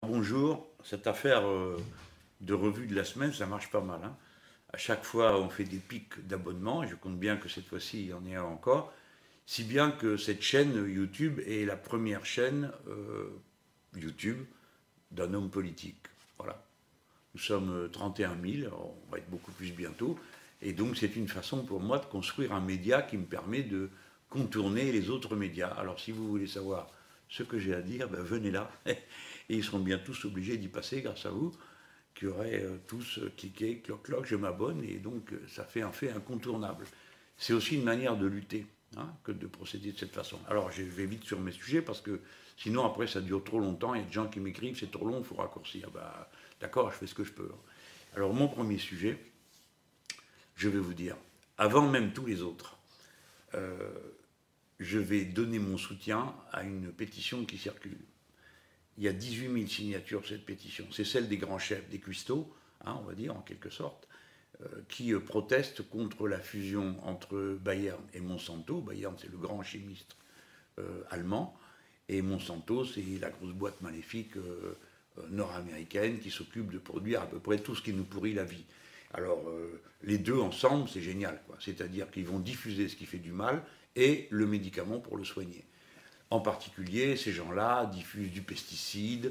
Bonjour, cette affaire de revue de la semaine, ça marche pas mal, hein. À chaque fois, on fait des pics d'abonnements, et je compte bien que cette fois-ci, il y en ait un encore. Si bien que cette chaîne YouTube est la première chaîne YouTube d'un homme politique. Voilà. Nous sommes 31 000, on va être beaucoup plus bientôt. Et donc, c'est une façon pour moi de construire un média qui me permet de contourner les autres médias. Alors, si vous voulez savoir ce que j'ai à dire, ben, venez là. Et ils seront bien tous obligés d'y passer grâce à vous, qui aurez tous cliqué, cloc, cloc, je m'abonne. Et donc, ça fait un fait incontournable. C'est aussi une manière de lutter, hein, que de procéder de cette façon. Alors, je vais vite sur mes sujets parce que sinon, après, ça dure trop longtemps. Il y a des gens qui m'écrivent, c'est trop long, il faut raccourcir. Bah, d'accord, je fais ce que je peux. Alors, mon premier sujet, je vais vous dire, avant même tous les autres, euh, je vais donner mon soutien à une pétition qui circule. Il y a 18 000 signatures sur cette pétition. C'est celle des grands chefs, des cuistots, hein, on va dire en quelque sorte, qui protestent contre la fusion entre Bayern et Monsanto. Bayern, c'est le grand chimiste allemand, et Monsanto, c'est la grosse boîte maléfique nord-américaine qui s'occupe de produire à peu près tout ce qui nous pourrit la vie. Alors, les deux ensemble, c'est génial, quoi. C'est-à-dire qu'ils vont diffuser ce qui fait du mal et le médicament pour le soigner. En particulier, ces gens-là diffusent du pesticide,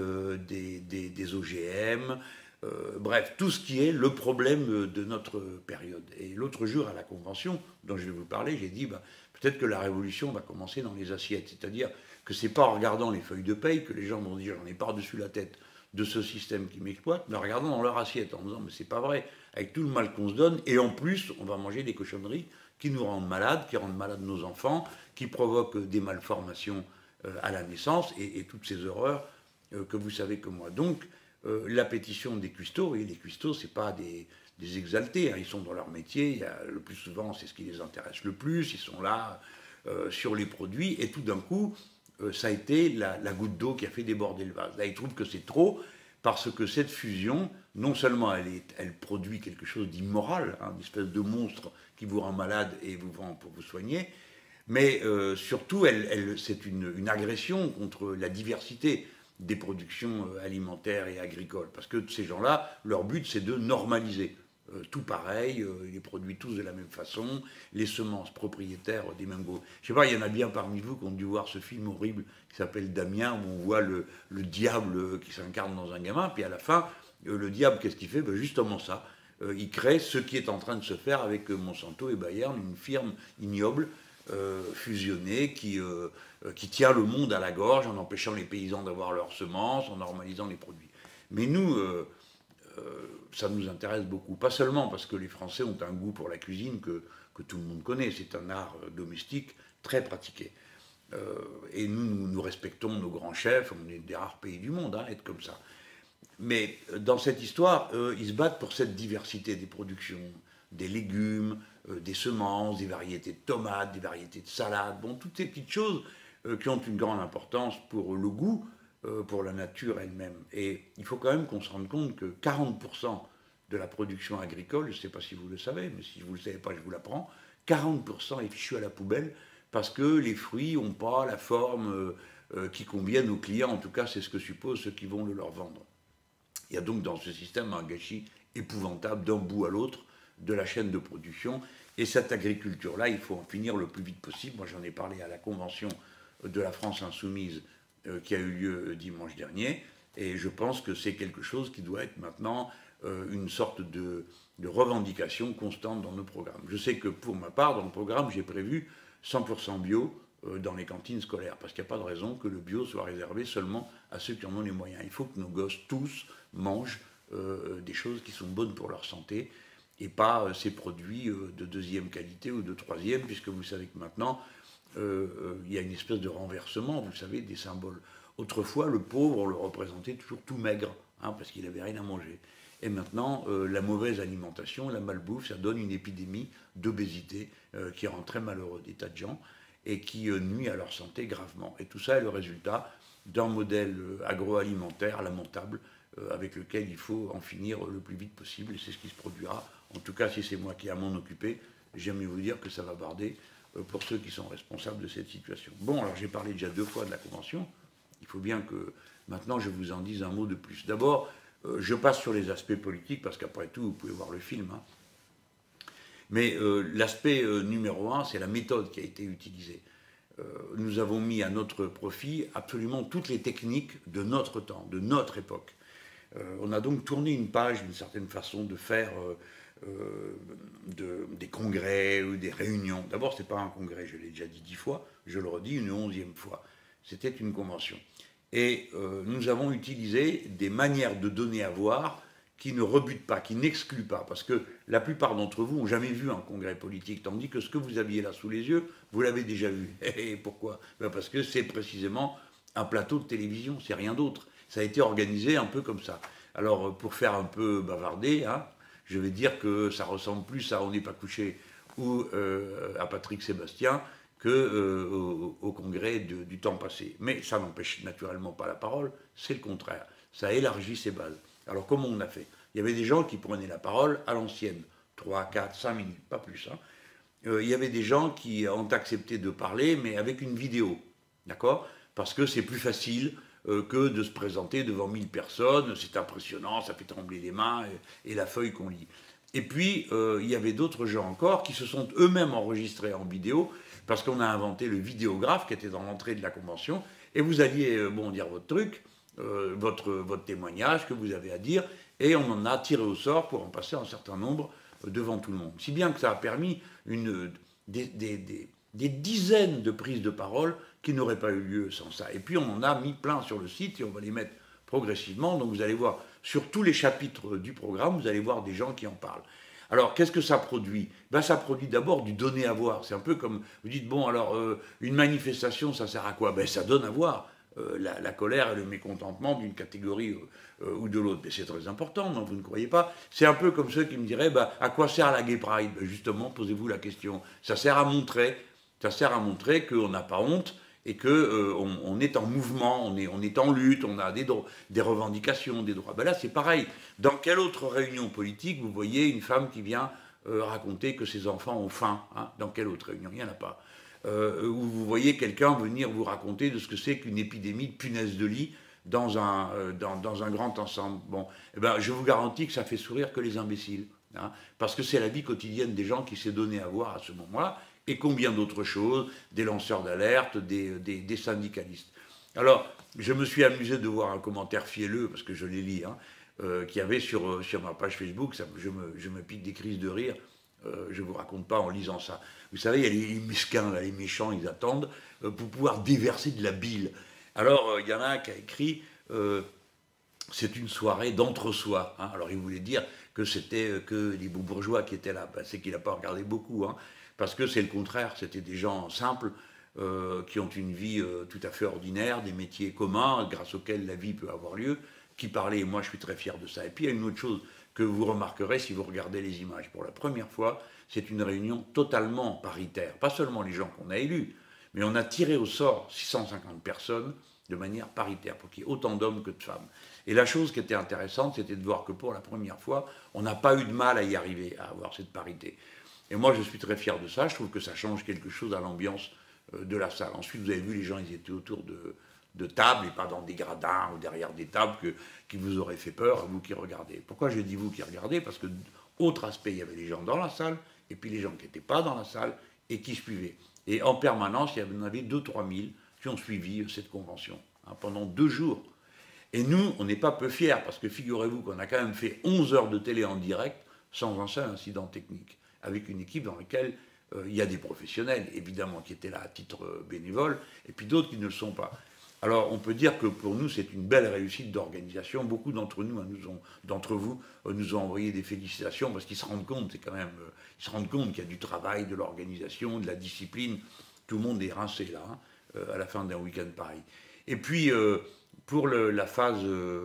des OGM, bref, tout ce qui est le problème de notre période. Et l'autre jour, à la convention dont je vais vous parler, j'ai dit, bah, peut-être que la révolution va commencer dans les assiettes. C'est-à-dire que c'est pas en regardant les feuilles de paye que les gens vont dire, j'en ai par-dessus la tête de ce système qui m'exploite, mais en regardant dans leur assiette, en disant, mais c'est pas vrai, avec tout le mal qu'on se donne, et en plus, on va manger des cochonneries qui nous rendent malades, qui rendent malades nos enfants, qui provoquent des malformations à la naissance, et toutes ces horreurs que vous savez comme moi. Donc, la pétition des cuistots, et les cuistots, ce n'est pas des exaltés, hein, ils sont dans leur métier, le plus souvent, c'est ce qui les intéresse le plus, ils sont là sur les produits, et tout d'un coup, ça a été la goutte d'eau qui a fait déborder le vase. Là, ils trouvent que c'est trop, parce que cette fusion, non seulement elle produit quelque chose d'immoral, hein, une espèce de monstre qui vous rend malade et vous vend pour vous soigner, mais surtout, c'est une agression contre la diversité des productions alimentaires et agricoles. Parce que ces gens-là, leur but, c'est de normaliser. Tout pareil, ils les produisent tous de la même façon, les semences propriétaires des mêmes groupes. Je sais pas, il y en a bien parmi vous qui ont dû voir ce film horrible qui s'appelle Damien, où on voit le diable qui s'incarne dans un gamin, puis à la fin, le diable, qu'est-ce qu'il fait? Ben justement ça. Il crée ce qui est en train de se faire avec Monsanto et Bayern, une firme ignoble, fusionnée, qui tient le monde à la gorge en empêchant les paysans d'avoir leurs semences, en normalisant les produits. Mais nous, ça nous intéresse beaucoup. Pas seulement parce que les Français ont un goût pour la cuisine que tout le monde connaît, c'est un art domestique très pratiqué. Et nous respectons nos grands chefs, on est des rares pays du monde à être comme ça. Mais dans cette histoire, ils se battent pour cette diversité des productions, des légumes, des semences, des variétés de tomates, des variétés de salades, bon, toutes ces petites choses qui ont une grande importance pour le goût, pour la nature elle-même. Et il faut quand même qu'on se rende compte que 40% de la production agricole, je ne sais pas si vous le savez, mais si vous ne le savez pas, je vous l'apprends, 40% est fichu à la poubelle parce que les fruits n'ont pas la forme qui convienne aux clients, en tout cas c'est ce que supposent ceux qui vont le leur vendre. Il y a donc dans ce système un gâchis épouvantable d'un bout à l'autre de la chaîne de production. Et cette agriculture-là, il faut en finir le plus vite possible. Moi, j'en ai parlé à la convention de la France insoumise qui a eu lieu dimanche dernier. Et je pense que c'est quelque chose qui doit être maintenant une sorte de revendication constante dans nos programmes. Je sais que pour ma part, dans le programme, j'ai prévu 100% bio dans les cantines scolaires, parce qu'il n'y a pas de raison que le bio soit réservé seulement à ceux qui en ont les moyens. Il faut que nos gosses, tous, mangent des choses qui sont bonnes pour leur santé, et pas ces produits de deuxième qualité ou de troisième, puisque vous savez que maintenant, il y a une espèce de renversement, vous savez, des symboles. Autrefois, le pauvre, on le représentait toujours tout maigre, hein, parce qu'il n'avait rien à manger. Et maintenant, la mauvaise alimentation, la malbouffe, ça donne une épidémie d'obésité qui rend très malheureux des tas de gens et qui nuit à leur santé gravement. Et tout ça est le résultat d'un modèle agroalimentaire lamentable avec lequel il faut en finir le plus vite possible, et c'est ce qui se produira. En tout cas, si c'est moi qui ai à m'en occuper, j'aime vous dire que ça va barder pour ceux qui sont responsables de cette situation. Bon, alors j'ai parlé déjà 2 fois de la Convention. Il faut bien que maintenant je vous en dis un mot de plus. D'abord, je passe sur les aspects politiques, parce qu'après tout, vous pouvez voir le film. Hein. Mais l'aspect numéro un, c'est la méthode qui a été utilisée. Nous avons mis à notre profit absolument toutes les techniques de notre temps, de notre époque. On a donc tourné une page d'une certaine façon de faire des congrès ou des réunions. D'abord, ce n'est pas un congrès, je l'ai déjà dit 10 fois, je le redis une 11e fois. C'était une convention. Et nous avons utilisé des manières de donner à voir qui ne rebutent pas, qui n'excluent pas, parce que la plupart d'entre vous n'ont jamais vu un congrès politique, tandis que ce que vous aviez là sous les yeux, vous l'avez déjà vu. Et pourquoi? Parce que c'est précisément un plateau de télévision, c'est rien d'autre. Ça a été organisé un peu comme ça. Alors, pour faire un peu bavarder, hein, je vais dire que ça ressemble plus à On n'est pas couché ou à Patrick Sébastien qu'au congrès du temps passé. Mais ça n'empêche naturellement pas la parole, c'est le contraire. Ça élargit ses bases. Alors, comment on a fait? Il y avait des gens qui prenaient la parole à l'ancienne, 3, 4, 5 minutes, pas plus. Hein. Il y avait des gens qui ont accepté de parler, mais avec une vidéo, d'accord? Parce que c'est plus facile que de se présenter devant 1000 personnes, c'est impressionnant, ça fait trembler les mains et la feuille qu'on lit. Et puis, il y avait d'autres gens encore qui se sont eux-mêmes enregistrés en vidéo, parce qu'on a inventé le vidéographe qui était dans l'entrée de la convention, et vous alliez dire votre truc, votre témoignage que vous avez à dire, et on en a tiré au sort pour en passer un certain nombre devant tout le monde. Si bien que ça a permis des dizaines de prises de parole qui n'auraient pas eu lieu sans ça. Et puis on en a mis plein sur le site et on va les mettre progressivement. Donc vous allez voir, sur tous les chapitres du programme, vous allez voir des gens qui en parlent. Alors, qu'est-ce que ça produit? Ben, ça produit d'abord du donner à voir. C'est un peu comme, vous dites, bon, alors, une manifestation, ça sert à quoi? Ben, ça donne à voir la colère et le mécontentement d'une catégorie ou de l'autre. Mais c'est très important, non, vous ne croyez pas? C'est un peu comme ceux qui me diraient, ben, à quoi sert la Gay Pride? Ben, justement, posez-vous la question. Ça sert à montrer qu'on n'a pas honte et qu'on est en mouvement, on est en lutte, on a des revendications, des droits. Ben là, c'est pareil. Dans quelle autre réunion politique vous voyez une femme qui vient raconter que ses enfants ont faim, hein? Dans quelle autre réunion? Il n'y en a pas. Où vous voyez quelqu'un venir vous raconter de ce que c'est qu'une épidémie de punaises de lit dans un grand ensemble. Bon, eh ben, je vous garantis que ça fait sourire que les imbéciles, hein, parce que c'est la vie quotidienne des gens qui s'est donné à voir à ce moment-là, et combien d'autres choses, des lanceurs d'alerte, des syndicalistes. Alors, je me suis amusé de voir un commentaire fielleux, parce que je les lis, hein, qu'il y avait sur ma page Facebook, je me pique des crises de rire. Je ne vous raconte pas en lisant ça. Vous savez, il y a les mesquins, là, les méchants, ils attendent pour pouvoir déverser de la bile. Alors, il y en a un qui a écrit c'est une soirée d'entre-soi. Hein. Alors, il voulait dire que c'était que les beaux bourgeois qui étaient là. Ben, c'est qu'il n'a pas regardé beaucoup, hein, parce que c'est le contraire. C'était des gens simples qui ont une vie tout à fait ordinaire, des métiers communs grâce auxquels la vie peut avoir lieu, qui parlaient, et moi je suis très fier de ça. Et puis il y a une autre chose que vous remarquerez si vous regardez les images. Pour la première fois, c'est une réunion totalement paritaire. Pas seulement les gens qu'on a élus, mais on a tiré au sort 650 personnes de manière paritaire, pour qu'il y ait autant d'hommes que de femmes. Et la chose qui était intéressante, c'était de voir que pour la première fois, on n'a pas eu de mal à y arriver, à avoir cette parité. Et moi, je suis très fier de ça. Je trouve que ça change quelque chose à l'ambiance de la salle. Ensuite, vous avez vu, les gens, ils étaient autour de tables et pas dans des gradins ou derrière des tables qui vous auraient fait peur, vous qui regardez. Pourquoi je dis vous qui regardez? Parce que, autre aspect, il y avait les gens dans la salle et puis les gens qui n'étaient pas dans la salle et qui suivaient. Et en permanence, il y en avait 2-3 000 qui ont suivi cette convention, hein, pendant 2 jours. Et nous, on n'est pas peu fiers, parce que figurez-vous qu'on a quand même fait 11 heures de télé en direct sans un seul incident technique, avec une équipe dans laquelle il y a des professionnels, évidemment, qui étaient là à titre bénévole, et puis d'autres qui ne le sont pas. Alors, on peut dire que pour nous, c'est une belle réussite d'organisation. Beaucoup d'entre vous nous ont envoyé des félicitations, parce qu'ils se rendent compte, c'est quand même, ils se rendent compte qu'il y a du travail, de l'organisation, de la discipline. Tout le monde est rincé, là, hein, à la fin d'un week-end pareil. Et puis, pour la phase,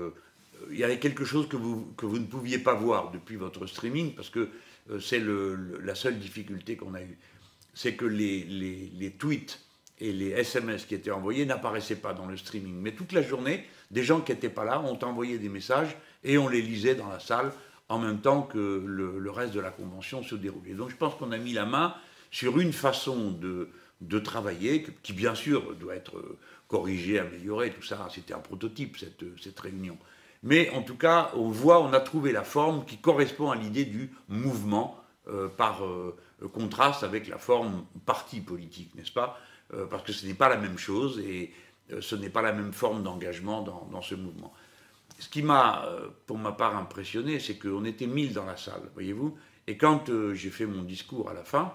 il y avait quelque chose que vous ne pouviez pas voir depuis votre streaming, parce que c'est la seule difficulté qu'on a eue. C'est que les tweets et les SMS qui étaient envoyés n'apparaissaient pas dans le streaming. Mais toute la journée, des gens qui n'étaient pas là ont envoyé des messages et on les lisait dans la salle en même temps que le reste de la convention se déroulait. Donc je pense qu'on a mis la main sur une façon de de travailler, qui bien sûr doit être corrigé, amélioré, tout ça, c'était un prototype cette réunion. Mais en tout cas, on a trouvé la forme qui correspond à l'idée du mouvement par contraste avec la forme parti politique, n'est-ce pas? Parce que ce n'est pas la même chose et ce n'est pas la même forme d'engagement dans ce mouvement. Ce qui m'a, pour ma part, impressionné, c'est qu'on était 1000 dans la salle, voyez-vous, et quand j'ai fait mon discours à la fin,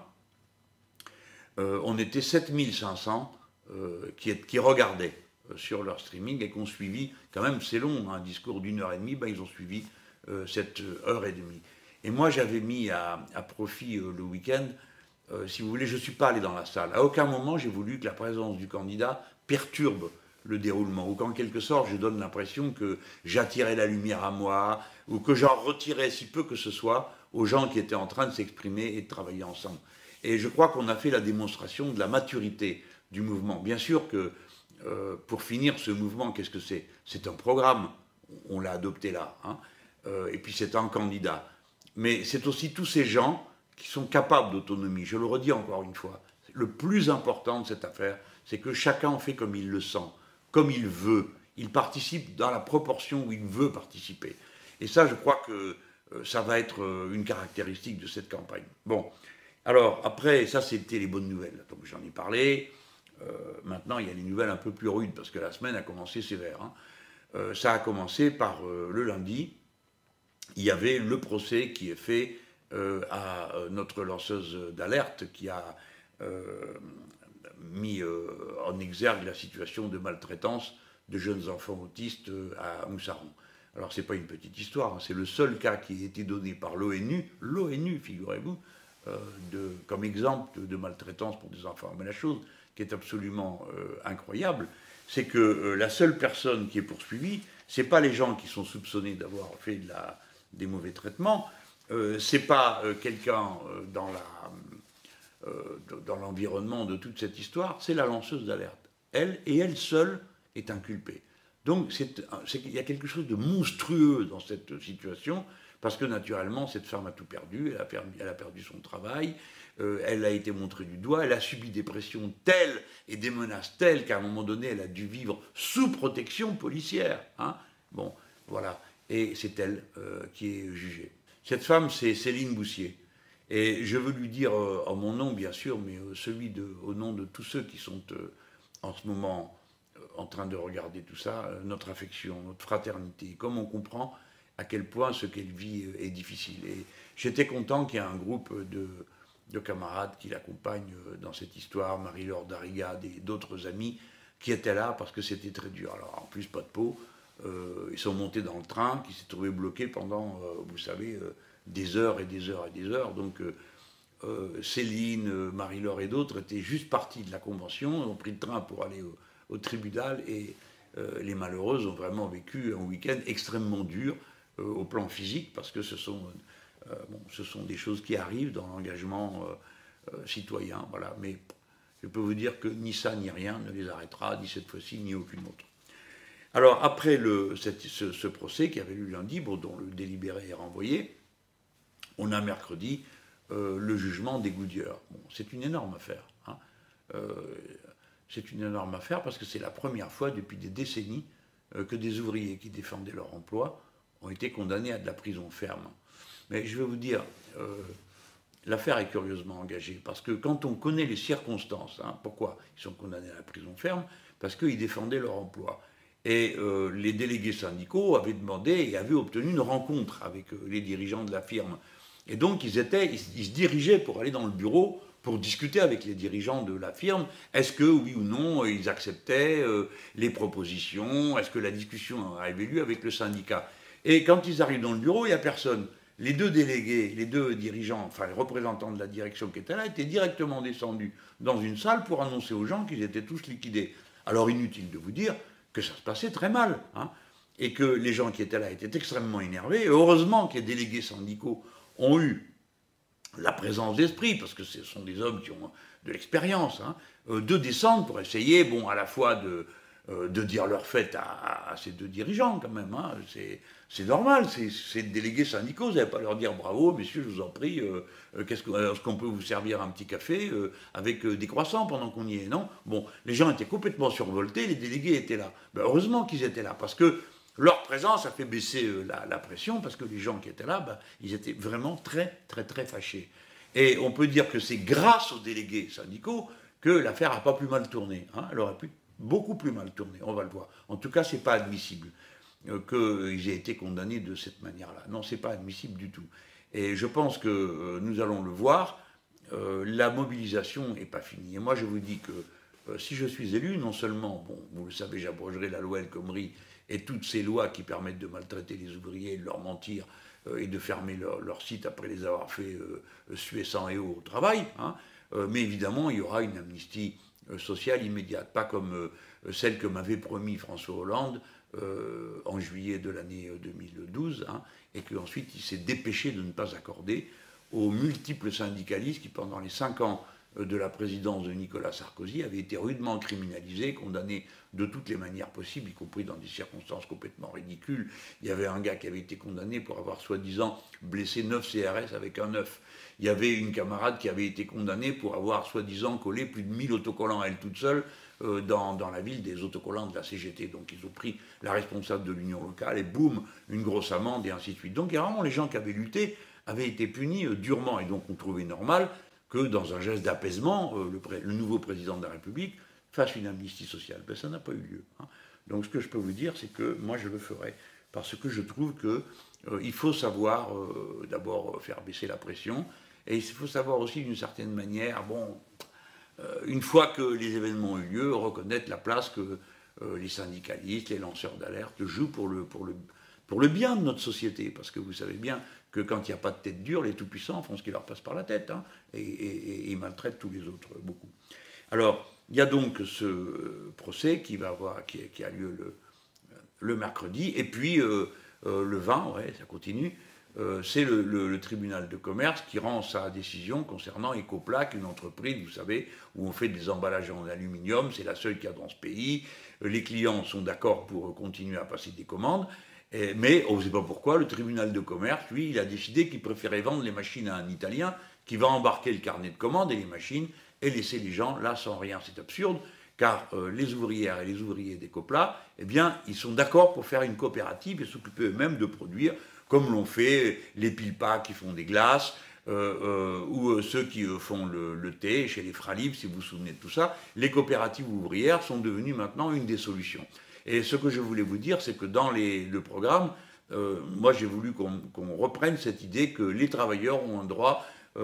on était 7500 qui regardaient sur leur streaming et qui ont suivi, quand même c'est long, un discours d'1h30, ben, ils ont suivi cette heure et demie. Et moi j'avais mis à profit le week-end, si vous voulez, je ne suis pas allé dans la salle. À aucun moment j'ai voulu que la présence du candidat perturbe le déroulement, ou qu'en quelque sorte je donne l'impression que j'attirais la lumière à moi, ou que j'en retirais si peu que ce soit aux gens qui étaient en train de s'exprimer et de travailler ensemble. Et je crois qu'on a fait la démonstration de la maturité du mouvement. Bien sûr que pour finir ce mouvement, qu'est-ce que c'est? C'est un programme, on l'a adopté là, hein, et puis c'est un candidat. Mais c'est aussi tous ces gens qui sont capables d'autonomie. Je le redis encore une fois, le plus important de cette affaire, c'est que chacun en fait comme il le sent, comme il veut. Il participe dans la proportion où il veut participer. Et ça, je crois que ça va être une caractéristique de cette campagne. Bon, alors après, ça c'était les bonnes nouvelles, donc j'en ai parlé. Maintenant, il y a des nouvelles un peu plus rudes, parce que la semaine a commencé sévère. Hein. Ça a commencé par le lundi, il y avait le procès qui est fait à notre lanceuse d'alerte qui a mis en exergue la situation de maltraitance de jeunes enfants autistes à Moussaron. Alors, ce n'est pas une petite histoire, hein, c'est le seul cas qui a été donné par l'ONU, figurez-vous, comme exemple de maltraitance pour des enfants. Mais la chose qui est absolument incroyable, c'est que la seule personne qui est poursuivie, ce n'est pas les gens qui sont soupçonnés d'avoir fait des mauvais traitements, ce n'est pas quelqu'un dans l'environnement de toute cette histoire, c'est la lanceuse d'alerte. Elle seule est inculpée. Donc il y a quelque chose de monstrueux dans cette situation, parce que naturellement, cette femme a tout perdu, elle a perdu son travail, elle a été montrée du doigt, elle a subi des pressions telles et des menaces telles qu'à un moment donné, elle a dû vivre sous protection policière. Hein. Bon, voilà. Et c'est elle qui est jugée. Cette femme, c'est Céline Boussier. Et je veux lui dire, en mon nom bien sûr, mais au nom de tous ceux qui sont en ce moment en train de regarder tout ça, notre affection, notre fraternité, comme on comprend à quel point ce qu'elle vit est difficile. Et j'étais content qu'il y ait un groupe de camarades qui l'accompagnent dans cette histoire, Marie-Laure Darriga et d'autres amis qui étaient là parce que c'était très dur. Alors en plus, pas de peau, ils sont montés dans le train qui s'est trouvé bloqué pendant, vous savez, des heures et des heures et des heures. Donc Céline, Marie-Laure et d'autres étaient juste partis de la convention, ont pris le train pour aller au tribunal et les malheureuses ont vraiment vécu un week-end extrêmement dur au plan physique parce que ce sont des choses qui arrivent dans l'engagement citoyen. Voilà. Mais je peux vous dire que ni ça ni rien ne les arrêtera, ni cette fois-ci, ni aucune autre. Alors après ce procès qui avait lieu lundi, dont le délibéré est renvoyé, on a mercredi le jugement des Goodyear. Bon, c'est une énorme affaire. Hein. C'est une énorme affaire parce que c'est la première fois depuis des décennies que des ouvriers qui défendaient leur emploi ont été condamnés à de la prison ferme. Mais je vais vous dire, l'affaire est curieusement engagée parce que quand on connaît les circonstances, hein, pourquoi ils sont condamnés à la prison ferme? Parce qu'ils défendaient leur emploi. Et les délégués syndicaux avaient demandé et avaient obtenu une rencontre avec les dirigeants de la firme. Et donc ils se dirigeaient pour aller dans le bureau pour discuter avec les dirigeants de la firme. Est-ce que, oui ou non, ils acceptaient les propositions? Est-ce que la discussion avait lieu avec le syndicat? Et quand ils arrivent dans le bureau, il n'y a personne. Les deux délégués, les deux dirigeants, enfin les représentants de la direction qui étaient là, étaient directement descendus dans une salle pour annoncer aux gens qu'ils étaient tous liquidés. Alors inutile de vous dire que ça se passait très mal, hein, et que les gens qui étaient là étaient extrêmement énervés. Et heureusement que les délégués syndicaux ont eu la présence d'esprit, parce que ce sont des hommes qui ont de l'expérience, hein, de descendre pour essayer, bon, à la fois de dire leur fait à ces deux dirigeants quand même. Hein. C'est normal, c'est délégués syndicaux, vous n'allez pas leur dire bravo, messieurs, je vous en prie, est-ce qu'on peut vous servir un petit café avec des croissants pendant qu'on y est, non? Bon, les gens étaient complètement survoltés, les délégués étaient là. Ben, heureusement qu'ils étaient là, parce que leur présence a fait baisser la pression, parce que les gens qui étaient là, ben, ils étaient vraiment très, très, très fâchés. Et on peut dire que c'est grâce aux délégués syndicaux que l'affaire n'a pas plus mal tourné. Hein. Elle aurait pu beaucoup plus mal tourner, on va le voir. En tout cas, ce n'est pas admissible qu'ils aient été condamnés de cette manière-là. Non, ce n'est pas admissible du tout. Et je pense que nous allons le voir, la mobilisation n'est pas finie. Et moi, je vous dis que si je suis élu, non seulement, bon, vous le savez, j'abrogerai la loi El Khomri et toutes ces lois qui permettent de maltraiter les ouvriers, de leur mentir et de fermer leur site après les avoir fait suer sang et eau au travail, hein, mais évidemment, il y aura une amnistie sociale immédiate, pas comme celle que m'avait promis François Hollande en juillet de l'année 2012, hein, et qu'ensuite il s'est dépêché de ne pas accorder aux multiples syndicalistes qui, pendant les 5 ans de la présidence de Nicolas Sarkozy, avaient été rudement criminalisés, condamnés de toutes les manières possibles, y compris dans des circonstances complètement ridicules. Il y avait un gars qui avait été condamné pour avoir soi-disant blessé 9 CRS avec un œuf. Il y avait une camarade qui avait été condamnée pour avoir soi-disant collé plus de 1000 autocollants à elle toute seule dans la ville, des autocollants de la CGT. Donc ils ont pris la responsable de l'union locale et boum, une grosse amende et ainsi de suite. Donc vraiment les gens qui avaient lutté avaient été punis durement. Et donc on trouvait normal que dans un geste d'apaisement, le nouveau président de la République fasse une amnistie sociale. Ben, ça n'a pas eu lieu. Hein. Donc ce que je peux vous dire, c'est que moi je le ferai. Parce que je trouve qu'il faut savoir d'abord faire baisser la pression, et il faut savoir aussi d'une certaine manière, bon, une fois que les événements ont eu lieu, reconnaître la place que les syndicalistes, les lanceurs d'alerte jouent pour le bien de notre société. Parce que vous savez bien que quand il n'y a pas de tête dure, les tout-puissants font ce qui leur passe par la tête, hein, et ils maltraitent tous les autres beaucoup. Alors, il y a donc ce procès qui a lieu le mercredi, et puis le 20, ouais, ça continue, c'est le tribunal de commerce qui rend sa décision concernant Ecoplac, une entreprise, vous savez, où on fait des emballages en aluminium, c'est la seule qu'il y a dans ce pays, les clients sont d'accord pour continuer à passer des commandes, mais on ne sait pas pourquoi, le tribunal de commerce, lui, il a décidé qu'il préférait vendre les machines à un Italien qui va embarquer le carnet de commandes et les machines et laisser les gens là sans rien. C'est absurde, car les ouvrières et les ouvriers d'Ecopla, eh bien, ils sont d'accord pour faire une coopérative et s'occuper eux-mêmes de produire, comme l'ont fait les Pilpa qui font des glaces, ou ceux qui font le thé chez les Fralib, si vous vous souvenez de tout ça. Les coopératives ouvrières sont devenues maintenant une des solutions. Et ce que je voulais vous dire, c'est que dans le programme, moi j'ai voulu qu'on reprenne cette idée que les travailleurs ont un droit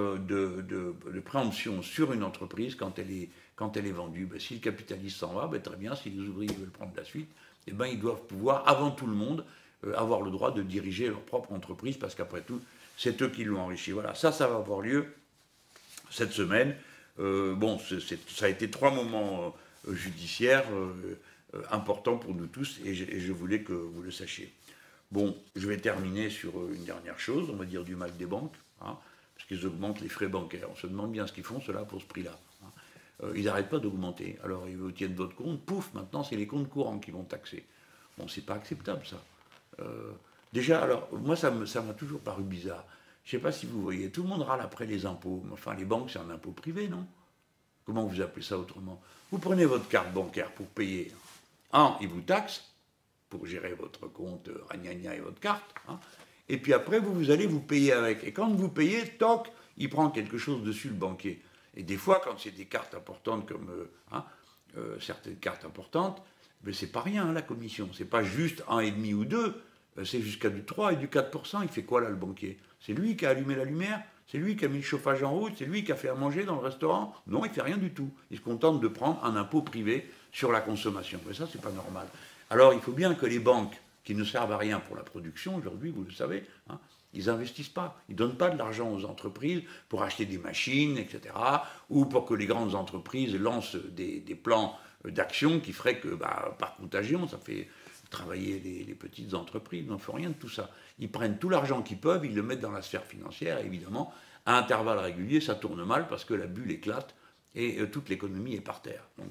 de préemption sur une entreprise quand elle est vendue. Ben, si le capitaliste s'en va, ben, très bien, si les ouvriers veulent prendre la suite, eh ben, ils doivent pouvoir, avant tout le monde, avoir le droit de diriger leur propre entreprise, parce qu'après tout, c'est eux qui l'ont enrichi. Voilà, ça va avoir lieu cette semaine. Bon, ça a été 3 moments judiciaires importants pour nous tous, et je voulais que vous le sachiez. Bon, je vais terminer sur une dernière chose, on va dire du mal des banques, hein, parce qu'ils augmentent les frais bancaires. On se demande bien ce qu'ils font, cela, pour ce prix-là. Hein. Ils n'arrêtent pas d'augmenter. Alors, ils vous tiennent votre compte, pouf, maintenant, c'est les comptes courants qui vont taxer. Bon, c'est pas acceptable, ça. Déjà, alors, moi, ça m'a toujours paru bizarre. Je ne sais pas si vous voyez, tout le monde râle après les impôts. Enfin, les banques, c'est un impôt privé, non? Comment vous appelez ça autrement? Vous prenez votre carte bancaire pour payer. Ils vous taxent pour gérer votre compte ragnagna et votre carte. Hein. Et puis après, vous allez vous payer avec. Et quand vous payez, toc, il prend quelque chose dessus, le banquier. Et des fois, quand c'est des cartes importantes comme certaines cartes importantes, ben c'est pas rien, la commission. C'est pas juste 1,5 ou 2, c'est jusqu'à du 3 et du 4%. Il fait quoi, là, le banquier? C'est lui qui a allumé la lumière? C'est lui qui a mis le chauffage en route? C'est lui qui a fait à manger dans le restaurant? Non, il fait rien du tout. Il se contente de prendre un impôt privé sur la consommation. Mais ça, c'est pas normal. Alors, il faut bien que les banques, qui ne servent à rien pour la production, aujourd'hui, vous le savez, hein, ils n'investissent pas. Ils ne donnent pas de l'argent aux entreprises pour acheter des machines, etc., ou pour que les grandes entreprises lancent des plans d'action qui feraient que, par contagion, ça fait travailler les petites entreprises. Ils n'en font rien de tout ça. Ils prennent tout l'argent qu'ils peuvent, ils le mettent dans la sphère financière, et évidemment, à intervalles réguliers, ça tourne mal parce que la bulle éclate et toute l'économie est par terre. Donc,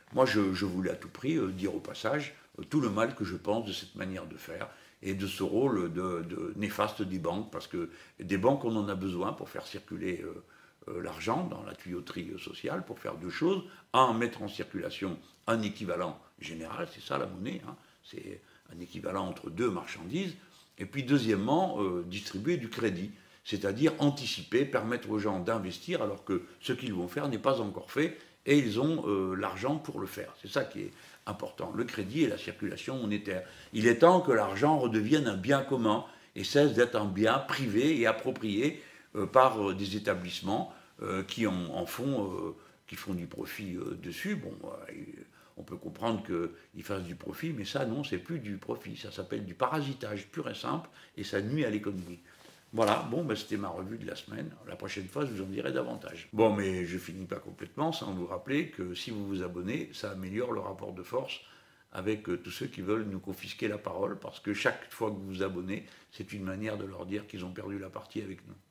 Moi, je voulais à tout prix dire au passage tout le mal que je pense de cette manière de faire et de ce rôle de néfaste des banques, parce que des banques, on en a besoin pour faire circuler l'argent dans la tuyauterie sociale, pour faire deux choses. Un, mettre en circulation un équivalent général, c'est ça la monnaie, hein, c'est un équivalent entre deux marchandises. Et puis deuxièmement, distribuer du crédit, c'est-à-dire anticiper, permettre aux gens d'investir alors que ce qu'ils vont faire n'est pas encore fait et ils ont l'argent pour le faire. C'est ça qui est important, le crédit et la circulation monétaire. Il est temps que l'argent redevienne un bien commun et cesse d'être un bien privé et approprié par des établissements qui qui font du profit dessus. Bon, on peut comprendre qu'ils fassent du profit, mais ça, non, c'est plus du profit. Ça s'appelle du parasitage pur et simple, et ça nuit à l'économie. Voilà, bon, ben, c'était ma revue de la semaine. La prochaine fois, je vous en dirai davantage. Bon, mais je finis pas complètement sans vous rappeler que si vous vous abonnez, ça améliore le rapport de force avec tous ceux qui veulent nous confisquer la parole, parce que chaque fois que vous vous abonnez, c'est une manière de leur dire qu'ils ont perdu la partie avec nous.